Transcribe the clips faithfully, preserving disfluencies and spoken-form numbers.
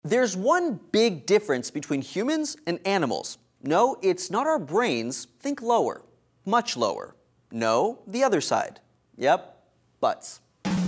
There's one big difference between humans and animals. No, it's not our brains. Think lower. Much lower. No, the other side. Yep, butts.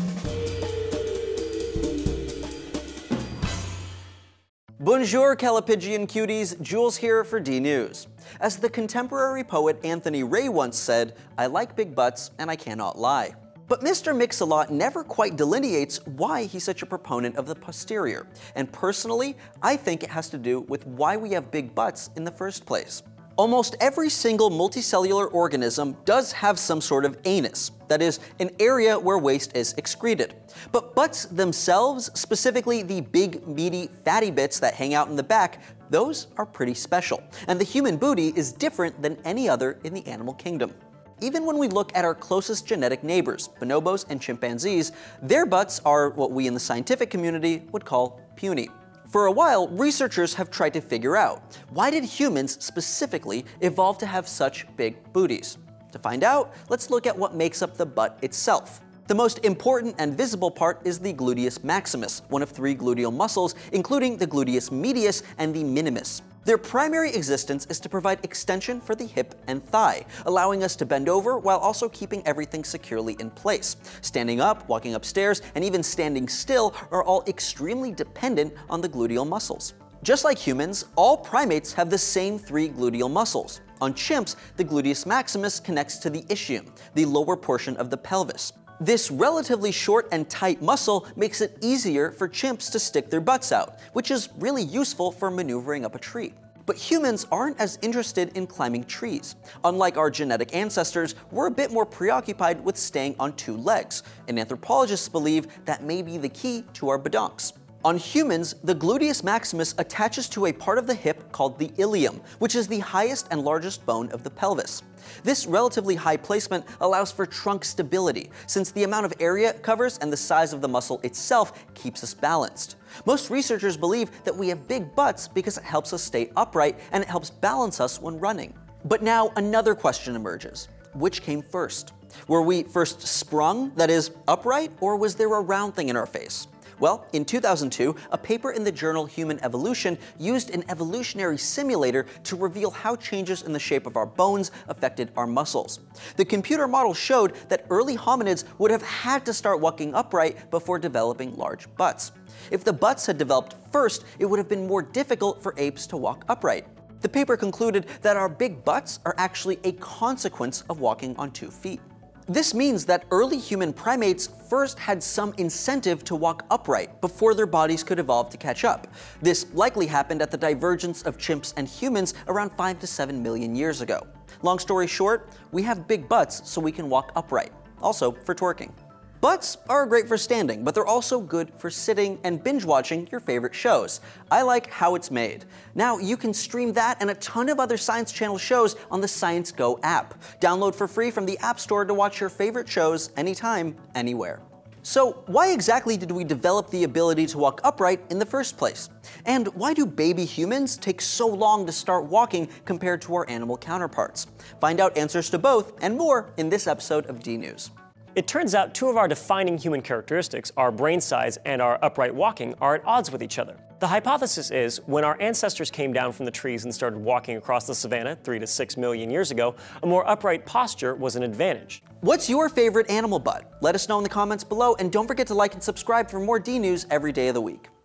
Bonjour, Calipigian cuties, Jules here for D News. As the contemporary poet Anthony Ray once said, I like big butts and I cannot lie. But Mister Mix-a-Lot never quite delineates why he's such a proponent of the posterior. And personally, I think it has to do with why we have big butts in the first place. Almost every single multicellular organism does have some sort of anus, that is, an area where waste is excreted. But butts themselves, specifically the big, meaty, fatty bits that hang out in the back, those are pretty special. And the human booty is different than any other in the animal kingdom. Even when we look at our closest genetic neighbors, bonobos and chimpanzees, their butts are what we in the scientific community would call puny. For a while, researchers have tried to figure out, why did humans specifically evolve to have such big booties? To find out, let's look at what makes up the butt itself. The most important and visible part is the Gluteus Maximus, one of three gluteal muscles, including the Gluteus Medius and the Minimus. Their primary existence is to provide extension for the hip and thigh, allowing us to bend over while also keeping everything securely in place. Standing up, walking upstairs, and even standing still are all extremely dependent on the gluteal muscles. Just like humans, all primates have the same three gluteal muscles. On chimps, the Gluteus Maximus connects to the ischium, the lower portion of the pelvis. This relatively short and tight muscle makes it easier for chimps to stick their butts out, which is really useful for maneuvering up a tree. But humans aren't as interested in climbing trees. Unlike our genetic ancestors, we're a bit more preoccupied with staying on two legs, and anthropologists believe that may be the key to our badonks. On humans, the Gluteus Maximus attaches to a part of the hip called the ilium, which is the highest and largest bone of the pelvis. This relatively high placement allows for trunk stability, since the amount of area it covers and the size of the muscle itself keeps us balanced. Most researchers believe that we have big butts because it helps us stay upright and it helps balance us when running. But now another question emerges. Which came first? Were we first sprung, that is, upright, or was there a round thing in our face? Well, in two thousand two, a paper in the journal Human Evolution used an evolutionary simulator to reveal how changes in the shape of our bones affected our muscles. The computer model showed that early hominids would have had to start walking upright before developing large butts. If the butts had developed first, it would have been more difficult for apes to walk upright. The paper concluded that our big butts are actually a consequence of walking on two feet. This means that early human primates first had some incentive to walk upright before their bodies could evolve to catch up. This likely happened at the divergence of chimps and humans around five to seven million years ago. Long story short, we have big butts so we can walk upright, also for twerking. Butts are great for standing, but they're also good for sitting and binge watching your favorite shows. I like How It's Made. Now you can stream that and a ton of other Science Channel shows on the Science Go app. Download for free from the App Store to watch your favorite shows anytime, anywhere. So why exactly did we develop the ability to walk upright in the first place? And why do baby humans take so long to start walking compared to our animal counterparts? Find out answers to both and more in this episode of D News. It turns out two of our defining human characteristics, our brain size and our upright walking, are at odds with each other. The hypothesis is, when our ancestors came down from the trees and started walking across the savannah three to six million years ago, a more upright posture was an advantage. What's your favorite animal butt? Let us know in the comments below, and don't forget to like and subscribe for more D News every day of the week.